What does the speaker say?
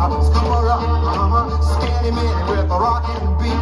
Come around, skinny man with a rockin' beat.